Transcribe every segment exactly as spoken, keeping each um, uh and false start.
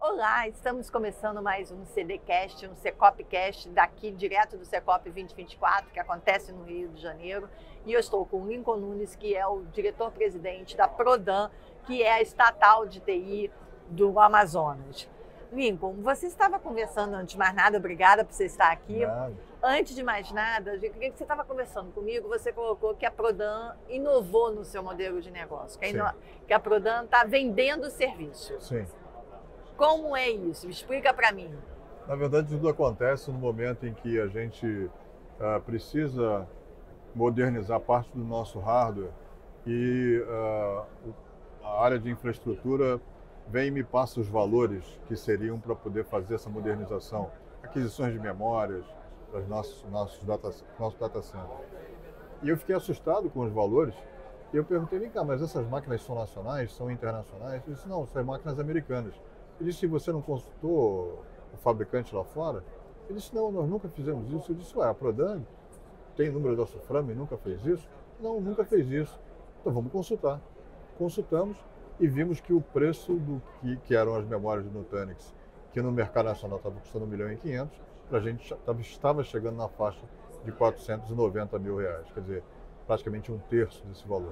Olá, estamos começando mais um CDcast, um Secopcast daqui direto do Secop vinte e vinte e quatro, que acontece no Rio de Janeiro. E eu estou com o Lincoln Nunes, que é o diretor-presidente da Prodan, que é a estatal de T I do Amazonas. Lincoln, você estava conversando, antes de mais nada, obrigada por você estar aqui. Nada. Antes de mais nada, eu queria que você estava conversando comigo, você colocou que a Prodan inovou no seu modelo de negócio, que a, ino... que a Prodan está vendendo serviço. Sim. Como é isso? Explica para mim. Na verdade, tudo acontece no momento em que a gente uh, precisa modernizar parte do nosso hardware e uh, a área de infraestrutura vem e me passa os valores que seriam para poder fazer essa modernização, aquisições de memórias para os nossos, nossos data, nosso data center. E eu fiquei assustado com os valores e eu perguntei, vem cá, mas essas máquinas são nacionais, são internacionais? Ele disse, não, são máquinas americanas. Eu disse, você não consultou o fabricante lá fora? Ele disse, não, nós nunca fizemos isso. Eu disse, ué, a Prodan tem número da Suframa e nunca fez isso? Não, nunca fez isso. Então vamos consultar. Consultamos e vimos que o preço do que, que eram as memórias do Nutanix, que no mercado nacional estava custando um milhão e quinhentos, para a gente estava chegando na faixa de quatrocentos e noventa mil reais, quer dizer, praticamente um terço desse valor.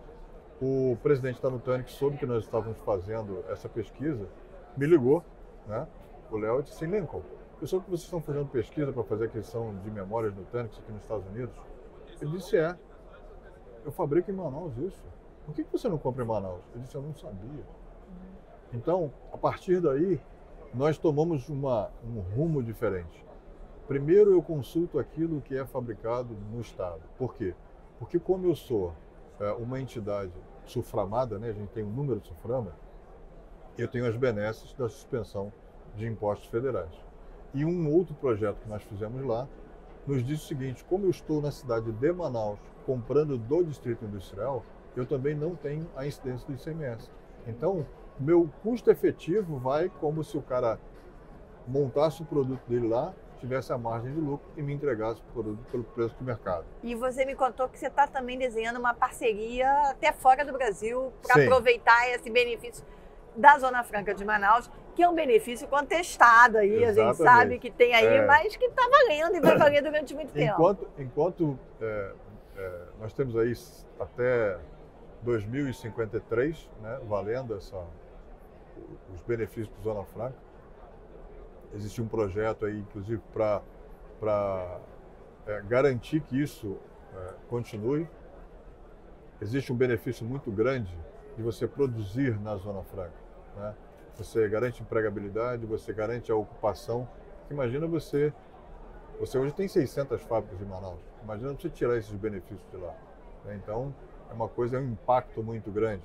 O presidente da Nutanix soube que nós estávamos fazendo essa pesquisa, me ligou, né? O Léo disse, Lincoln, eu soube que vocês estão fazendo pesquisa para fazer aquisição de memórias Nutanix aqui nos Estados Unidos. Ele disse, é, eu fabrico em Manaus isso. Por que você não compra em Manaus? Eu disse, eu não sabia. Então, a partir daí, nós tomamos uma, um rumo diferente. Primeiro, eu consulto aquilo que é fabricado no Estado. Por quê? Porque como eu sou é, uma entidade suframada, né? A gente tem um número de Suframa, eu tenho as benesses da suspensão de impostos federais. E um outro projeto que nós fizemos lá nos diz o seguinte, como eu estou na cidade de Manaus comprando do Distrito Industrial, eu também não tenho a incidência do I C M S. Então, meu custo efetivo vai como se o cara montasse o produto dele lá, tivesse a margem de lucro e me entregasse o produto pelo preço do mercado. E você me contou que você está também desenhando uma parceria até fora do Brasil para aproveitar esse benefício da Zona Franca de Manaus, que é um benefício contestado aí, Exatamente. A gente sabe que tem aí, é... mas que está valendo e vai valer durante muito tempo. Enquanto, enquanto é, é, nós temos aí até dois mil e cinquenta e três, né, valendo essa, os benefícios do Zona Franca, existe um projeto aí, inclusive, para é, garantir que isso é, continue. Existe um benefício muito grande de você produzir na Zona Franca, né? Você garante empregabilidade, você garante a ocupação. Imagina você, você hoje tem seiscentas fábricas em Manaus, imagina você tirar esses benefícios de lá, né? Então, é uma coisa, é um impacto muito grande.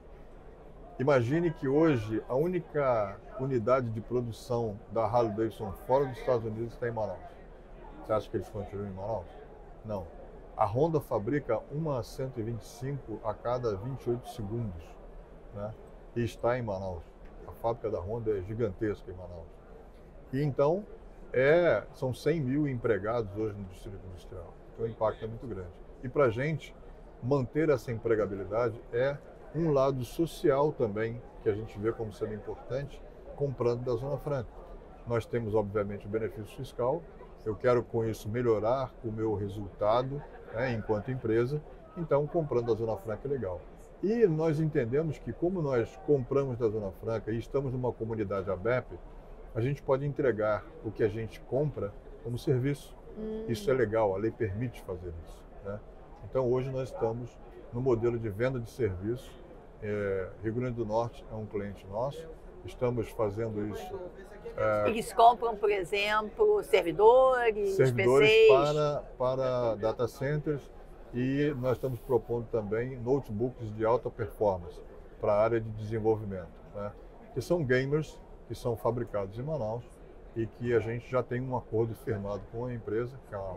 Imagine que hoje a única unidade de produção da Harley-Davidson fora dos Estados Unidos está em Manaus. Você acha que eles continuam em Manaus? Não. A Honda fabrica uma cento e vinte e cinco a cada vinte e oito segundos, né? E está em Manaus. A fábrica da Honda é gigantesca em Manaus. E então, é, são cem mil empregados hoje no Distrito Industrial. Então o impacto é muito grande. E para a gente, manter essa empregabilidade é um lado social também, que a gente vê como sendo importante, comprando da Zona Franca. Nós temos, obviamente, o benefício fiscal. Eu quero, com isso, melhorar o meu resultado, né, enquanto empresa. Então, comprando da Zona Franca é legal. E nós entendemos que, como nós compramos da Zona Franca e estamos numa comunidade A B E P, a gente pode entregar o que a gente compra como serviço. Hum. Isso é legal, a lei permite fazer isso, né? Então, hoje nós estamos no modelo de venda de serviço. É, Rio Grande do Norte é um cliente nosso, estamos fazendo isso. É, Eles compram, por exemplo, servidores, servidores P Cs? Para, para data centers, e nós estamos propondo também notebooks de alta performance para a área de desenvolvimento, né? Que são gamers que são fabricados em Manaus e que a gente já tem um acordo firmado com a empresa, que é a,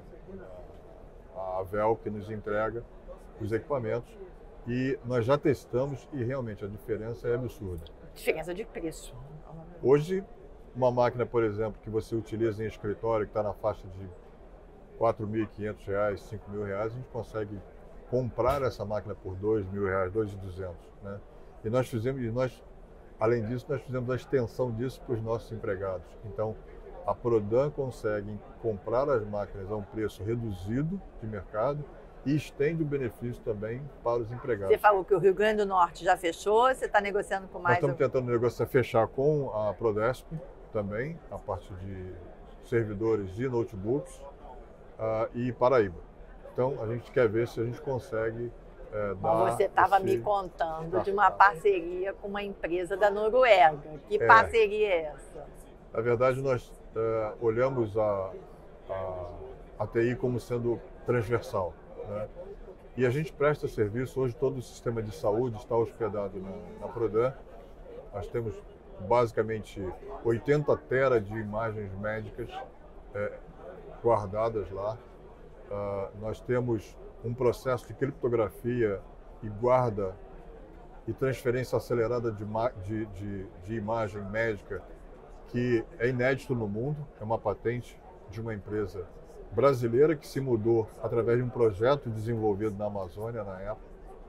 a Avel, que nos entrega os equipamentos, e nós já testamos e realmente a diferença é absurda. Diferença de preço. Hoje, uma máquina, por exemplo, que você utiliza em escritório, que está na faixa de quatro mil e quinhentos reais, cinco mil reais, a gente consegue comprar essa máquina por dois mil reais, dois mil e duzentos, né? E nós fizemos, e nós Além disso, nós fizemos a extensão disso para os nossos empregados. Então, a Prodan consegue comprar as máquinas a um preço reduzido de mercado e estende o benefício também para os empregados. Você falou que o Rio Grande do Norte já fechou, você está negociando com mais... Nós estamos tentando negociar, fechar com a Prodesp também, a parte de servidores e notebooks, uh, e Paraíba. Então, a gente quer ver se a gente consegue uh, dar... Bom, você estava esse... me contando de uma parceria com uma empresa da Noruega. Que é. parceria é essa? Na verdade, nós uh, olhamos a, a, a T I como sendo transversal, né? E a gente presta serviço, hoje todo o sistema de saúde está hospedado na, na Prodan. Nós temos basicamente oitenta tera de imagens médicas é, guardadas lá. Uh, nós temos um processo de criptografia e guarda e transferência acelerada de, de, de, de imagem médica que é inédito no mundo, é uma patente de uma empresa brasileira que se mudou através de um projeto desenvolvido na Amazônia na época.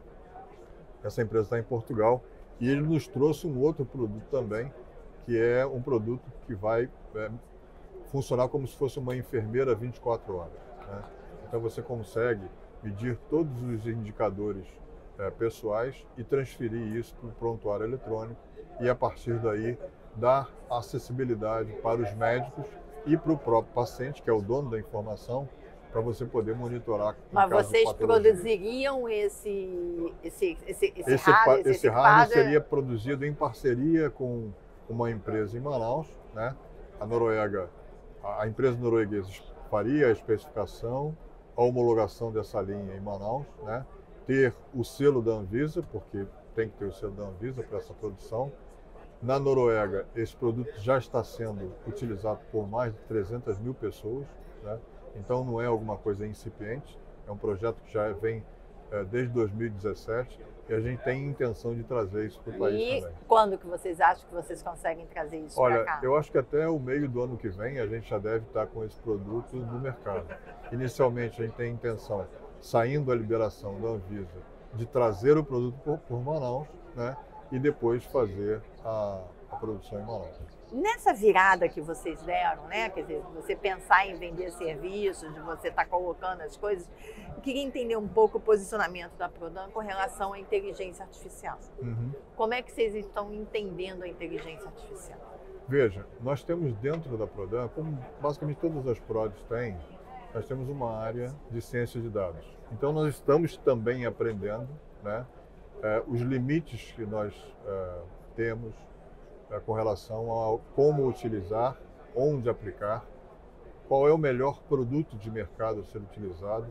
Essa empresa está em Portugal e ele nos trouxe um outro produto também, que é um produto que vai é, funcionar como se fosse uma enfermeira vinte e quatro horas, né? Então você consegue medir todos os indicadores é, pessoais e transferir isso para o prontuário eletrônico e a partir daí dar acessibilidade para os médicos e para o próprio paciente, que é o dono da informação, para você poder monitorar. Mas vocês produziriam esse, esse, esse, esse, esse hardware? Esse, esse hardware seria produzido em parceria com uma empresa em Manaus, né? A Noruega, a empresa norueguesa faria a especificação, a homologação dessa linha em Manaus, né? Ter o selo da Anvisa, porque tem que ter o selo da Anvisa para essa produção. Na Noruega, esse produto já está sendo utilizado por mais de trezentas mil pessoas, né? Então não é alguma coisa incipiente, é um projeto que já vem é, desde dois mil e dezessete e a gente tem intenção de trazer isso para o país e também. E quando que vocês acham que vocês conseguem trazer isso para cá? Olha, eu acho que até o meio do ano que vem a gente já deve estar com esse produto no mercado. Inicialmente a gente tem a intenção, saindo a liberação da Anvisa, de trazer o produto por, por Manaus, né? E depois fazer a, a produção em Manaus. Nessa virada que vocês deram, né? Quer dizer, você pensar em vender serviços, de você estar colocando as coisas, eu queria entender um pouco o posicionamento da Prodan com relação à inteligência artificial. Uhum. Como é que vocês estão entendendo a inteligência artificial? Veja, nós temos dentro da Prodan, como basicamente todas as Prods têm, nós temos uma área de ciência de dados. Então nós estamos também aprendendo, né? É, os limites que nós é, temos é, com relação a como utilizar, onde aplicar, qual é o melhor produto de mercado a ser utilizado,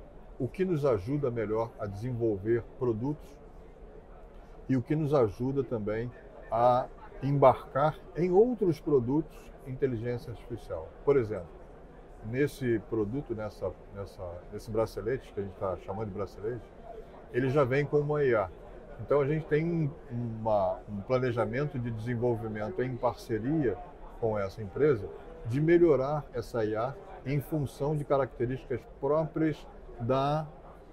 o que nos ajuda melhor a desenvolver produtos e o que nos ajuda também a embarcar em outros produtos inteligência artificial. Por exemplo, nesse produto, nessa, nessa, nesse bracelete, que a gente está chamando de bracelete, ele já vem com uma I A. Então a gente tem uma, um planejamento de desenvolvimento em parceria com essa empresa de melhorar essa I A em função de características próprias da,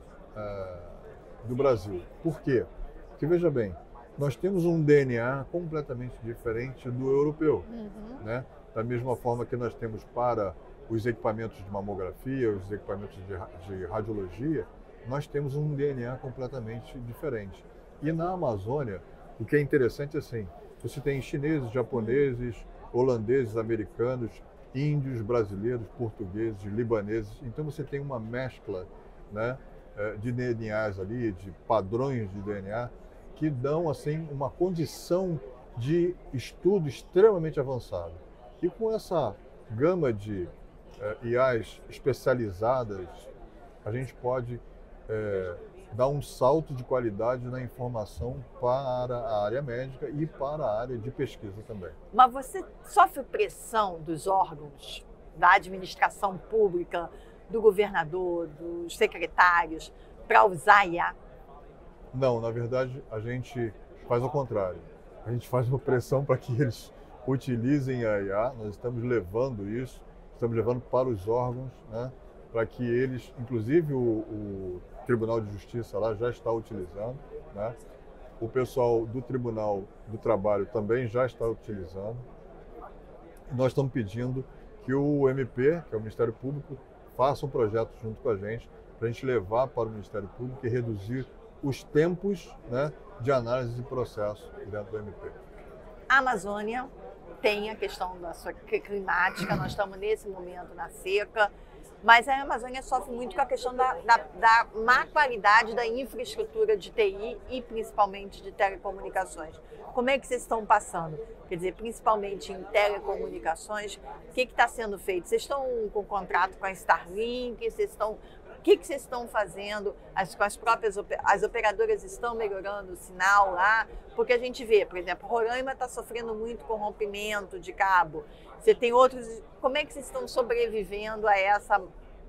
uh, do Brasil. Por quê? Porque veja bem, nós temos um D N A completamente diferente do europeu, uhum. né? Da mesma forma que nós temos para os equipamentos de mamografia, os equipamentos de, de radiologia, nós temos um D N A completamente diferente. E na Amazônia, o que é interessante é assim, você tem chineses, japoneses, holandeses, americanos, índios, brasileiros, portugueses, libaneses. Então você tem uma mescla, né, de D N As ali, de padrões de D N A, que dão assim uma condição de estudo extremamente avançado. E com essa gama de eh, I As especializadas, a gente pode eh, dar um salto de qualidade na informação para a área médica e para a área de pesquisa também. Mas você sofre pressão dos órgãos, da administração pública, do governador, dos secretários, para usar I A? Não, na verdade a gente faz o contrário. A gente faz uma pressão para que eles utilizem a I A, nós estamos levando isso, estamos levando para os órgãos, né, para que eles, inclusive o, o Tribunal de Justiça lá já está utilizando, né, o pessoal do Tribunal do Trabalho também já está utilizando. Nós estamos pedindo que o M P, que é o Ministério Público, faça um projeto junto com a gente, para a gente levar para o Ministério Público e reduzir os tempos, né, de análise de processo dentro do M P. A Amazônia tem a questão da sua climática, nós estamos nesse momento na seca, mas a Amazônia sofre muito com a questão da, da, da má qualidade da infraestrutura de T I e principalmente de telecomunicações. Como é que vocês estão passando? Quer dizer, principalmente em telecomunicações, o que está sendo feito? Vocês estão com contrato com a Starlink? Vocês estão, o que, que vocês estão fazendo? As, com as próprias as operadoras estão melhorando o sinal lá? Porque a gente vê, por exemplo, Roraima está sofrendo muito com rompimento de cabo. Você tem outros. Como é que vocês estão sobrevivendo a essa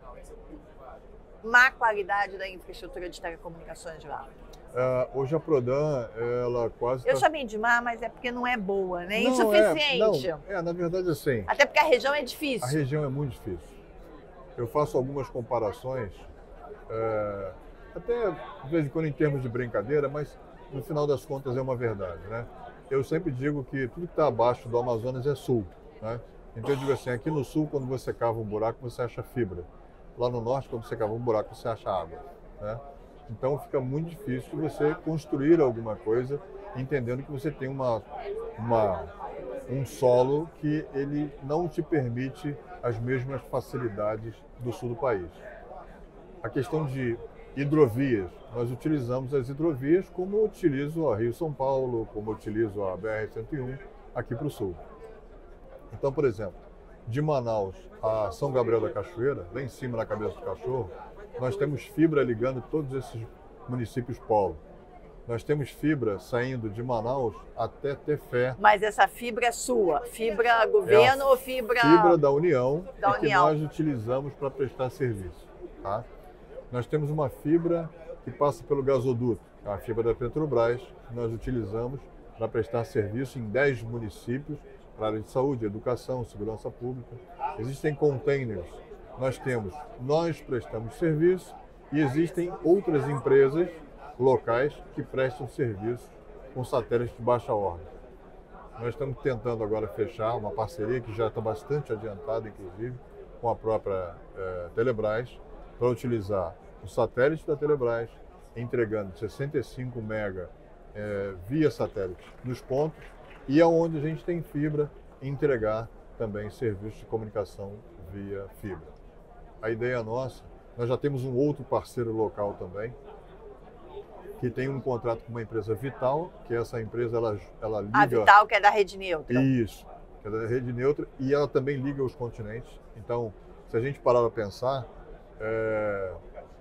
má qualidade da infraestrutura de telecomunicações lá? Uh, hoje a Prodan, ela quase... Eu tá... chamei de má, mas é porque não é boa, né? Não, insuficiente. É, não, é, na verdade, assim... Até porque a região é difícil. A região é muito difícil. Eu faço algumas comparações, é, até de vez em quando em termos de brincadeira, mas no final das contas é uma verdade, né? Eu sempre digo que tudo que está abaixo do Amazonas é sul, né? Então eu digo assim, aqui no sul, quando você cava um buraco, você acha fibra. Lá no norte, quando você cava um buraco, você acha água, né? Então fica muito difícil você construir alguma coisa entendendo que você tem uma, uma, um solo que ele não te permite as mesmas facilidades do sul do país. A questão de hidrovias, nós utilizamos as hidrovias como eu utilizo a Rio-São Paulo, como eu utilizo a B R cento e um aqui para o sul. Então, por exemplo, de Manaus a São Gabriel da Cachoeira, lá em cima na cabeça do cachorro, nós temos fibra ligando todos esses municípios polo. Nós temos fibra saindo de Manaus até Tefé. Mas essa fibra é sua? Fibra governo é ou fibra... Fibra da União, da e que União. nós utilizamos para prestar serviço. Tá? Nós temos uma fibra que passa pelo gasoduto, a fibra da Petrobras, que nós utilizamos para prestar serviço em dez municípios, para a área de saúde, educação, segurança pública. Existem containers. Nós temos, nós prestamos serviço e existem outras empresas locais que prestam serviço com satélites de baixa órbita. Nós estamos tentando agora fechar uma parceria que já está bastante adiantada, inclusive, com a própria eh, Telebrás, para utilizar o satélite da Telebrás, entregando sessenta e cinco mega eh, via satélite nos pontos, e aonde a gente tem fibra, entregar também serviços de comunicação via fibra. A ideia nossa, nós já temos um outro parceiro local também, que tem um contrato com uma empresa Vital, que essa empresa ela, ela liga... A Vital, que é da Rede Neutra. Isso, que é da Rede Neutra, e ela também liga os continentes. Então, se a gente parar para pensar, é,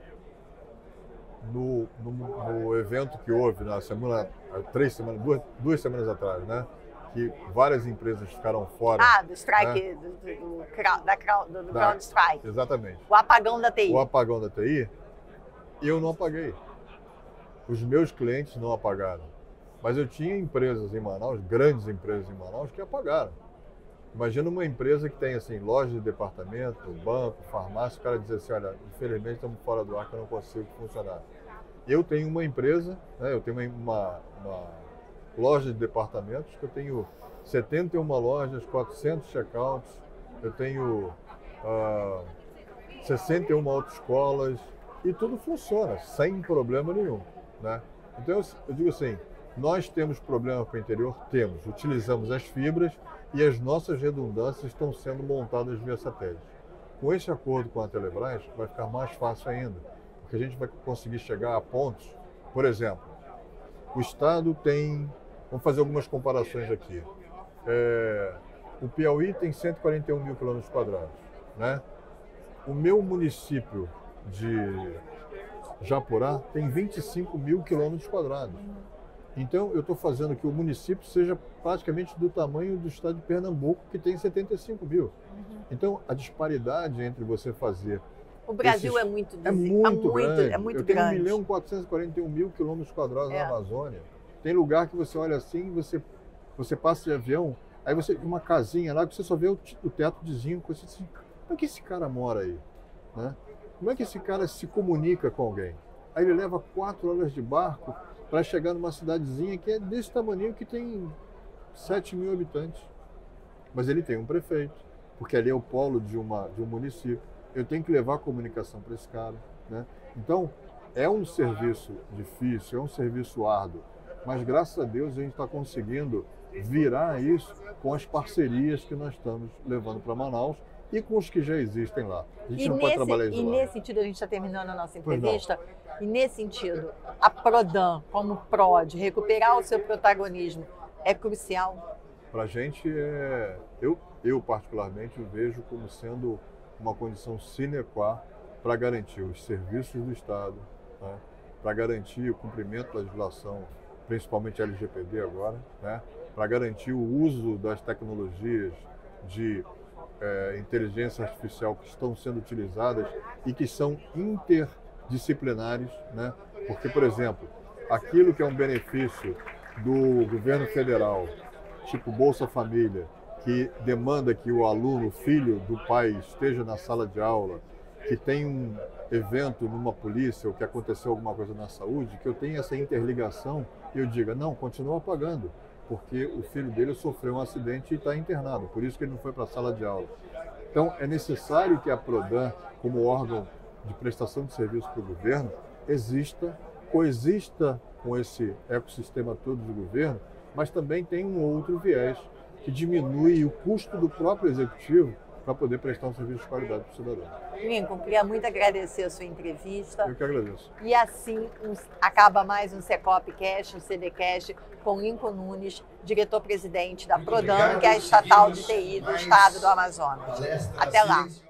no, no, no evento que houve na semana, três semanas, duas, duas semanas atrás, né? Que várias empresas ficaram fora. Ah, do strike, né? do, do, do, da, do, do da, ground strike. Exatamente. O apagão da T I. O apagão da T I, eu não apaguei. Os meus clientes não apagaram. Mas eu tinha empresas em Manaus, grandes empresas em Manaus, que apagaram. Imagina uma empresa que tem assim, loja de departamento, banco, farmácia, o cara diz assim, olha, infelizmente estamos fora do ar que eu não consigo funcionar. Eu tenho uma empresa, né, eu tenho uma, uma loja de departamentos, que eu tenho setenta e uma lojas, quatrocentos checkouts, eu tenho uh, sessenta e uma autoescolas, e tudo funciona, sem problema nenhum. Né? Então eu, eu digo assim, nós temos problema com o interior? Temos. Utilizamos as fibras e as nossas redundâncias estão sendo montadas via satélite. Com esse acordo com a Telebrás, vai ficar mais fácil ainda, porque a gente vai conseguir chegar a pontos. Por exemplo, o estado tem, vamos fazer algumas comparações aqui. É, o Piauí tem cento e quarenta e um mil quilômetros quadrados. Né? O meu município de Japurá tem vinte e cinco mil quilômetros quadrados. Então, eu estou fazendo que o município seja praticamente do tamanho do estado de Pernambuco, que tem setenta e cinco mil. Uhum. Então, a disparidade entre você fazer... O Brasil esses, é muito é muito, é muito grande. É muito eu tenho grande. um milhão quatrocentos e quarenta e um mil quilômetros quadrados é. na Amazônia. Tem lugar que você olha assim, você, você passa de avião, aí você tem uma casinha lá que você só vê o, o teto de zinco. Você diz assim, como é que esse cara mora aí? Né? Como é que esse cara se comunica com alguém? Aí ele leva quatro horas de barco para chegar numa cidadezinha que é desse tamanho, que tem sete mil habitantes. Mas ele tem um prefeito, porque ali é o polo de, uma, de um município. Eu tenho que levar a comunicação para esse cara, né? Então, é um serviço difícil, é um serviço árduo, mas graças a Deus a gente está conseguindo virar isso com as parcerias que nós estamos levando para Manaus e com os que já existem lá. A gente e não nesse, pode trabalhar isolado. E nesse sentido, a gente está terminando a nossa entrevista, e nesse sentido, a Prodan, como P R O D, recuperar o seu protagonismo é crucial? Para a gente, é, eu, eu particularmente vejo como sendo uma condição sine qua para garantir os serviços do Estado, né, para garantir o cumprimento da legislação, principalmente L G P D agora, né, para garantir o uso das tecnologias de é, inteligência artificial que estão sendo utilizadas e que são interdisciplinares, né, porque, por exemplo, aquilo que é um benefício do governo federal, tipo Bolsa Família, que demanda que o aluno, o filho do pai, esteja na sala de aula, que tem um evento numa polícia ou que aconteceu alguma coisa na saúde, que eu tenha essa interligação e eu diga, não, continua pagando, porque o filho dele sofreu um acidente e está internado, por isso que ele não foi para a sala de aula. Então, é necessário que a Prodan, como órgão de prestação de serviço para o governo, exista, coexista com esse ecossistema todo do governo, mas também tem um outro viés que diminui o custo do próprio executivo para poder prestar um serviço de qualidade para o cidadão. Lincoln, queria muito agradecer a sua entrevista. Eu que agradeço. E assim um, acaba mais um Secopcast, um CDcast, com Lincoln Nunes, diretor-presidente da Prodan, que é a estatal de T I do estado do Amazonas. Até lá.